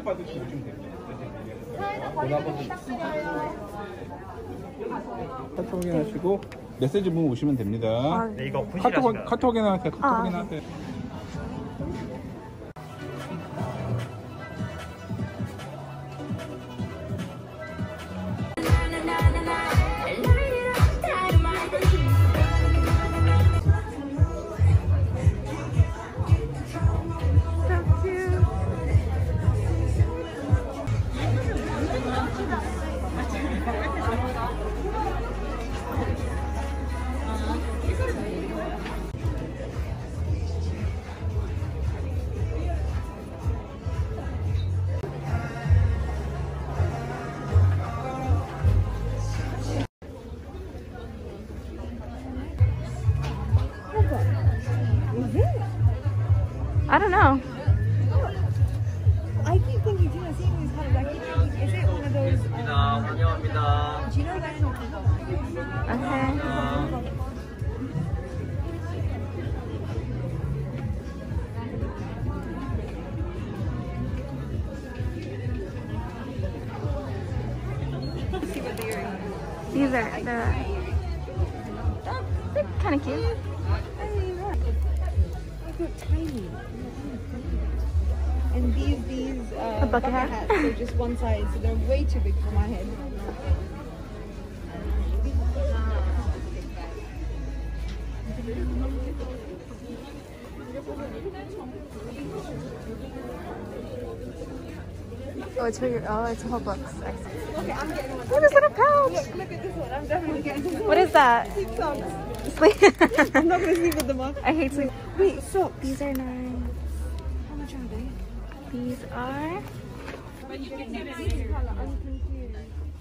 받으시면 됩니다. 카톡 확인하시고 메시지 문 오시면 됩니다. 네, 이거 카톡 확인하세요. 카톡 확인하세요. I don't know. I keep thinking, Gina, seeing these colors, I keep thinking, is it one of those, Gina Events? Okay. See what the earrings. These are they're kind of cute. Look how tiny. And these bucket hats, they're just one size, so they're way too big for my head. Oh, it's for your, it's a whole box. I see. Okay, I'm getting one. Oh, this little pouch. Look at this one. I'm definitely getting this one. What is that? Sleep socks. Sleep. I'm not going to sleep with them on. I hate sleep. Wait, socks. These are nice. How much are they? These are. But you can get it later. I'm confused.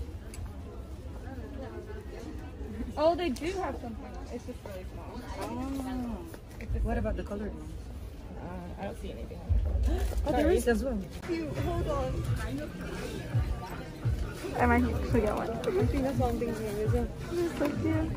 Oh, they do have something. It's just really small. Oh. What about the colored ones? I don't see anything. Oh, there is as well. Hold on. I might forget one. I think that's one thing here, is it? They're so cute.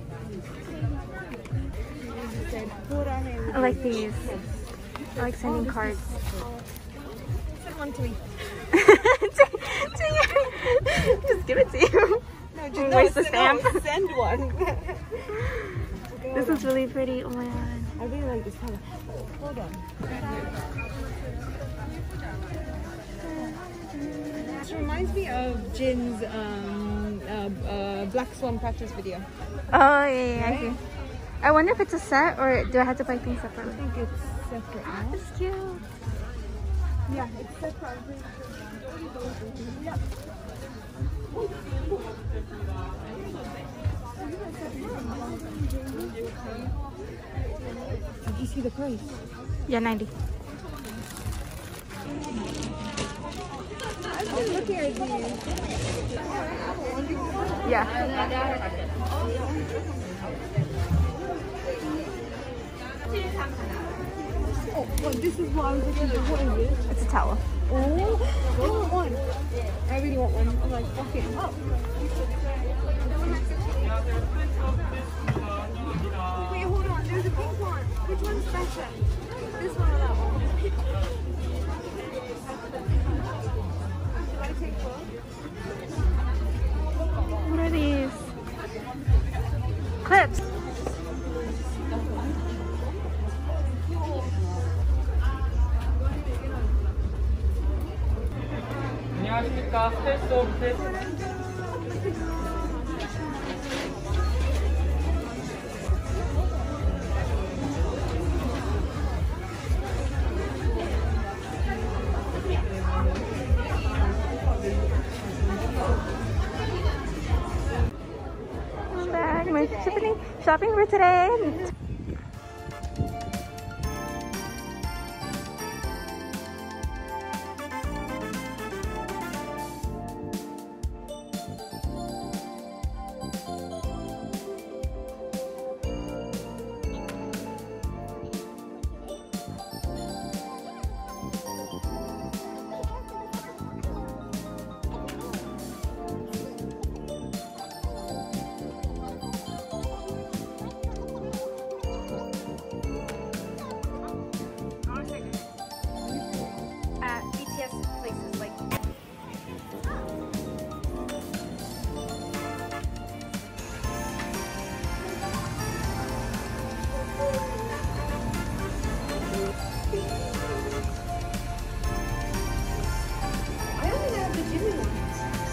I like these. I like sending cards. Send one to me. To you. Just give it to you. No, just Where's the stamp? Send one. This is really pretty. Oh my god. I really like this color. Hold on. This reminds me of Jin's Black Swan practice video. Oh yeah, I see. I wonder if it's a set or do I have to buy things separately? I think it's separate now. It's cute. Yeah, it's separate. I'm pretty sure. Yeah. Did you see the price? Yeah, 90. I've been looking at these. Yeah. Oh, well, this is what I was looking at. What is it? It's a towel. Oh, I want one. I really want one. I'm like, fuck it. Oh. Wait, hold on. There's a pink one. Which one's better? This one or that one? Should I take both? What are these? Clips. 안녕하십니까. 스텔스 오브 테스트. I'm back. My shopping for today.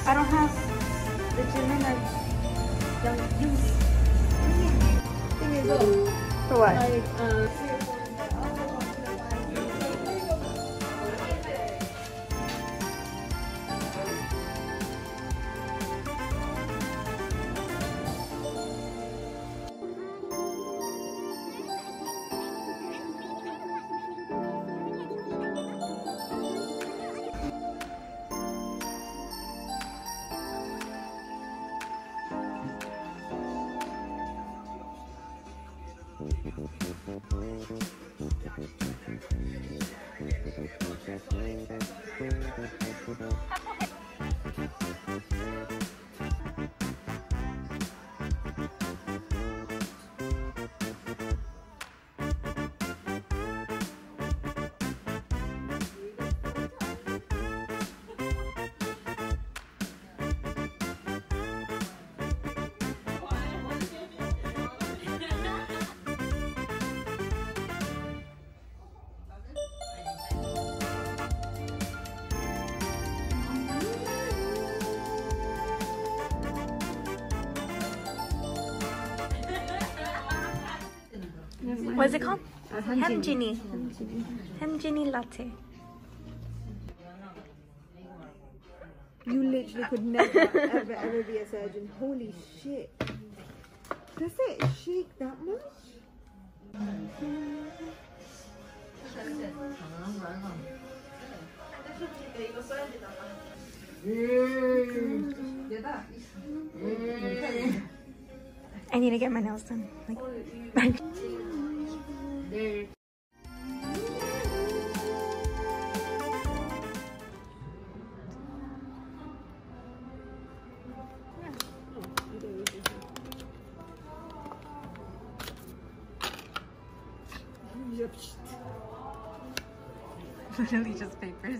I don't have the Jin Events. Don't use. Thing is, though, For what? like, What's it called? Hemjini. Hemjini latte. you literally could never, ever be a surgeon. Holy shit. Does it shake that much? I need to get my nails done. Like, literally just papers.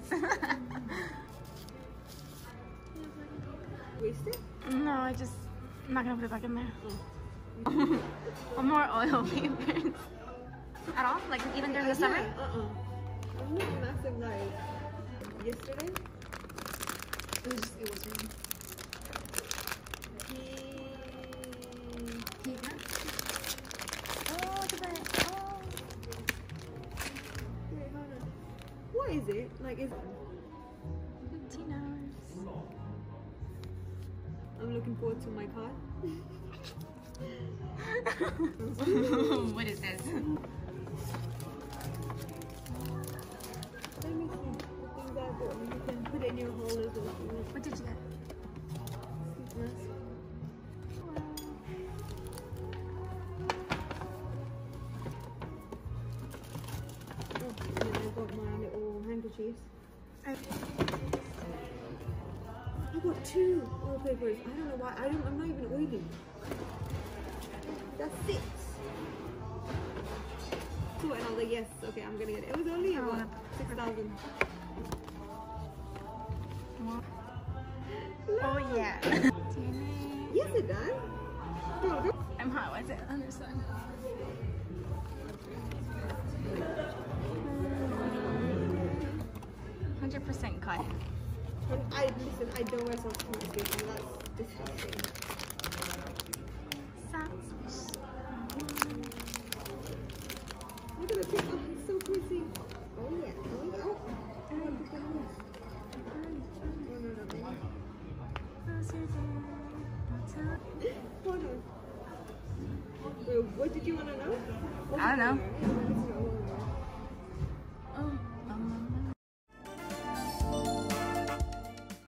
Waste it? No, I'm not gonna put it back in there. One more oil papers. At all? Like even during the summer? I'm not massive like yesterday. It was raining. Oh, look at that. Oh. Wait, hold on. What is it? Like, is 15 hours. I'm looking forward to my car. What is this? Let me see the things I bought. You can put it in your haul as well. What did you get? Oh, and then I got my little handkerchiefs. I got 2 oil papers. I don't know why. I'm not even oily. That's 6. So and I was like, yes, okay, I'm gonna get it. It was only what, 6,000. Oh yeah. Yes, it does. Go on, go. I'm hot. What's it? Under sun. %100% cotton. Listen, I don't wear socks on my face, and that's disgusting. Socks. Look at the tip. Oh, it's so pretty. Oh yeah. Oh yeah. Oh. Hold on. Wait, what did you want to know? I don't know.